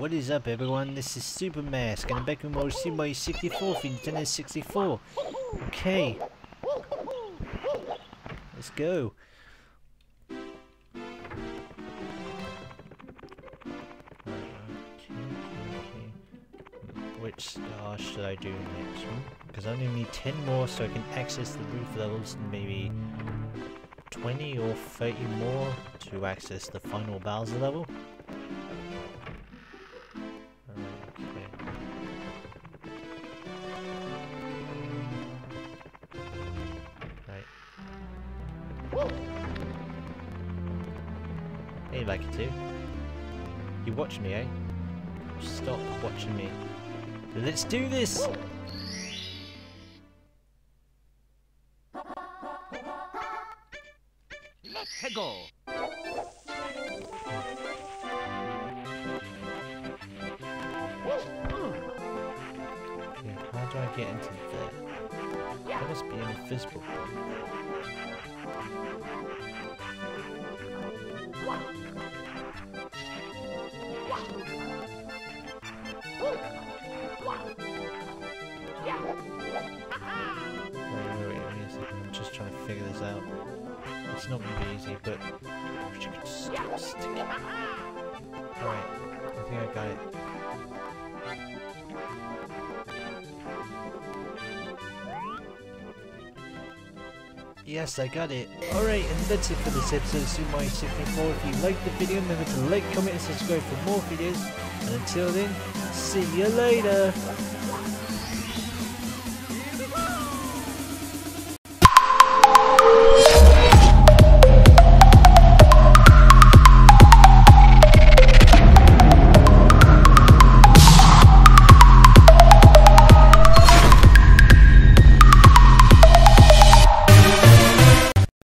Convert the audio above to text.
What is up everyone, this is Super Mask and I'm back with more Super Mario 64 for Nintendo 64. Okay. Let's go. Which star should I do next one? Because I only need 10 more so I can access the roof levels and maybe 20 or 30 more to access the final Bowser level. Hey, like it too. You watch me, eh? Stop watching me. Let's do this! Let's go! Yeah, how do I get into there? That must be invisible. Wait a second, I'm just trying to figure this out. It's not going to be easy, but I wish I could stop sticking. Alright, I think I got it. Yes, I got it. Alright, and that's it for this episode of Super Mario 64. If you liked the video, remember to like, comment and subscribe for more videos. And until then, see you later!